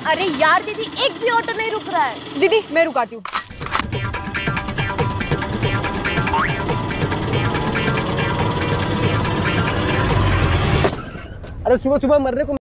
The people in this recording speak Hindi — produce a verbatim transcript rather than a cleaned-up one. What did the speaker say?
अरे यार दीदी, एक भी ऑटो नहीं रुक रहा है। दीदी मैं रुकाती हूँ। अरे सुबह सुबह मरने को